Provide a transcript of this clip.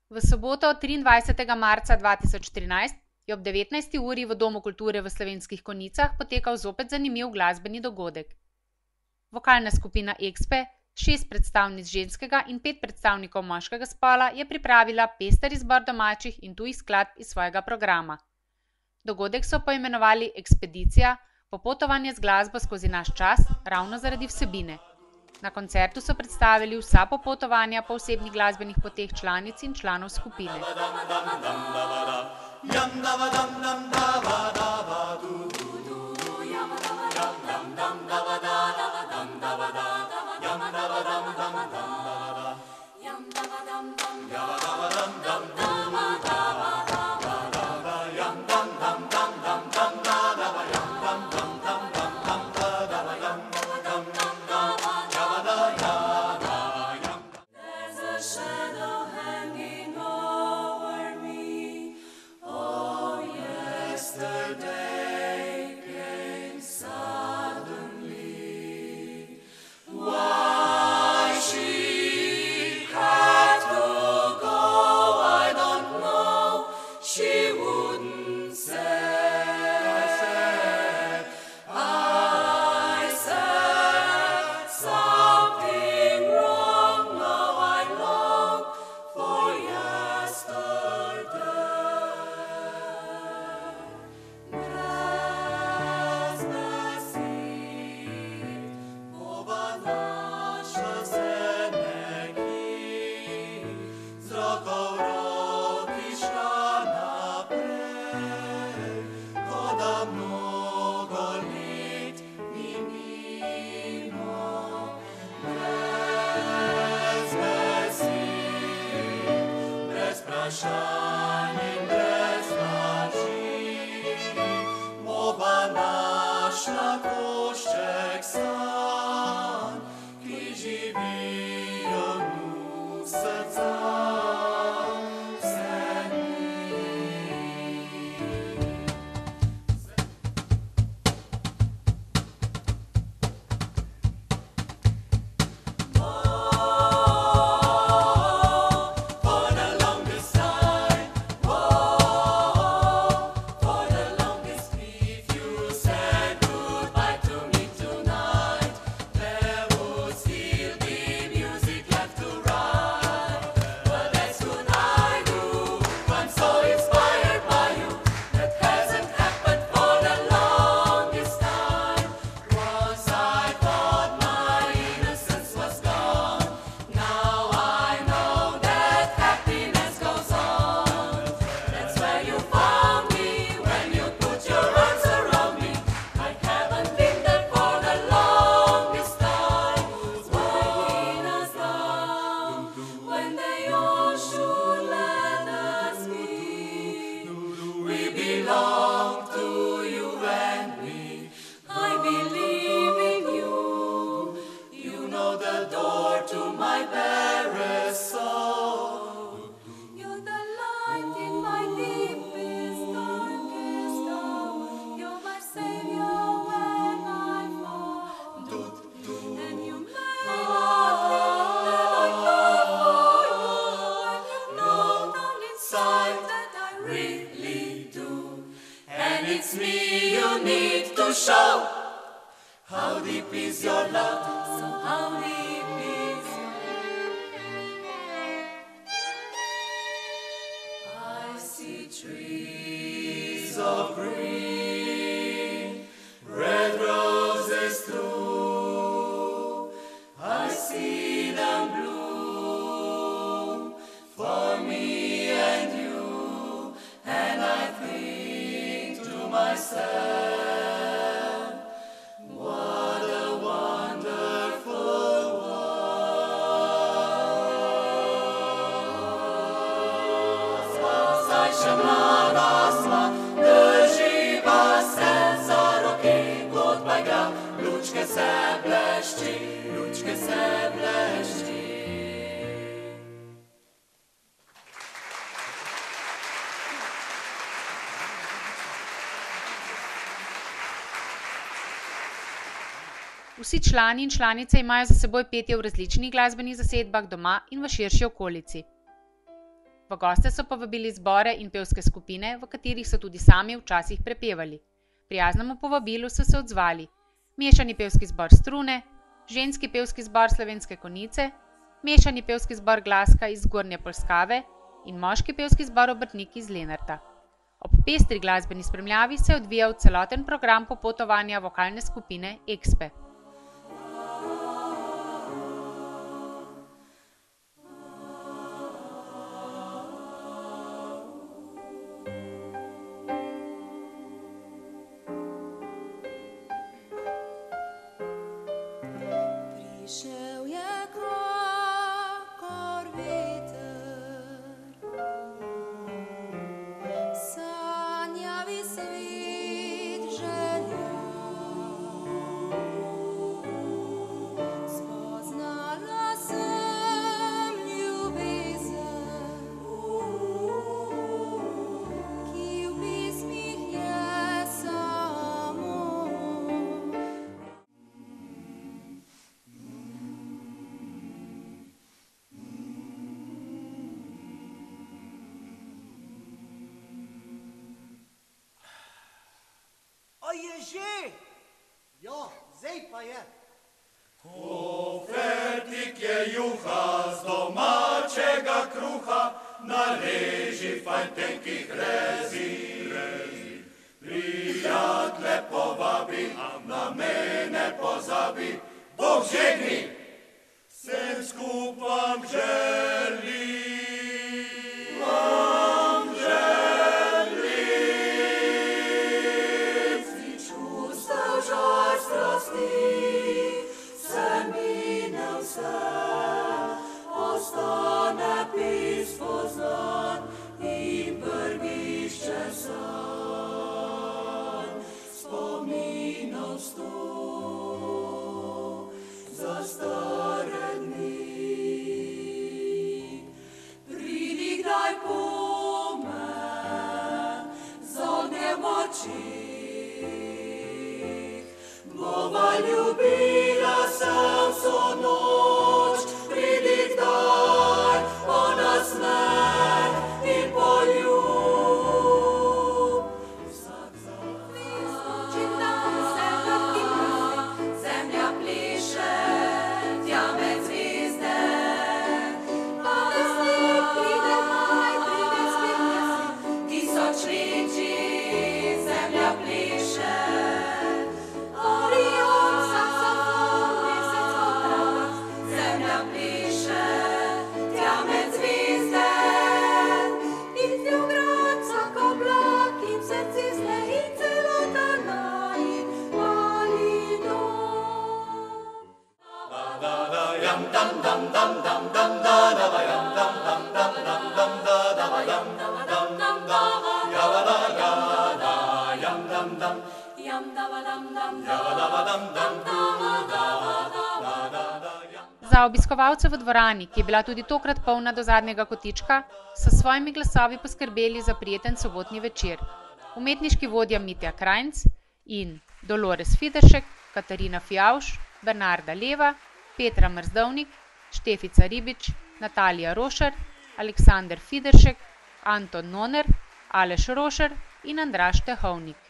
V soboto 23. marca 2013 je ob 19. uri v Domu kulture v Slovenskih Konjicah potekal zopet zanimiv glasbeni dogodek. Vokalna skupina Expe, 6 predstavnic ženskega in 5 predstavnikov moškega spola, je pripravila pester izbor domačih in tujih skladb iz svojega programa. Dogodek so poimenovali Ekspedicija, popotovanje z glasbo skozi naš čas, ravno zaradi vsebine. Na koncertu so predstavili vsa popotovanja po osebnih glasbenih poteh članic in članov skupine. Vsi člani in članice imajo za seboj petje v različnih glasbenih zasedbah doma in v širši okolici. V goste so povabili zbore in pevske skupine, v katerih so tudi sami včasih prepevali. Prijaznemu povabilu so se odzvali mešani pevski zbor Strune, ženski pevski zbor Slovenske Konjice, mešani pevski zbor Glaska iz Zgornje Polskave in moški pevski zbor Obrtnik iz Lenarta. Ob pestri glasbeni spremljavi se je odvijal celoten program popotovanja vokalne skupine Expe. Prišel je kakor veter, sanjavi svet želja. Spoznala sem ljubezen, ki v pesmih je samo. A je že? Ja, zdaj pa je. Fertik je juha z domačega kruha, nareži fajn tenkih rezil. Prijatelje povabi, na mene pozabi, Bog žegni, vsem skupam želi. Ostane pismo znan in prvišče sanj, spominov sto za stare dni. Pridi kdaj pomen z ognjem v očih, bova ljubila sem vso noč. Pridi kdaj po nasmeh in poljub. Vsak zatoči dan se vrti, zemlja pleše, tja med zvezde. Pa desnik pride maj, pride spet jeseni, tisoč leči, zemlja pleše. Orion, saksofon, mesec v travah, zemlja pleše, tja med zvezde. In Ljubgrad, vsak oblak in vse ceste in celota najin mali dom. Za obiskovalce v dvorani, ki je bila tudi tokrat polna do zadnjega kotička, so s svojimi glasovi poskrbeli za prijeten sobotni večer. Umetniški vodja Mitja Krajnc in Dolores Fideršek, Katarina Fijavž, Bernarda Leva, Petra Mrzdovnik, Štefica Ribič, Natalija Rošer, Aleksander Fideršek, Anton Noner, Aleš Rošer in Andraž Tehovnik.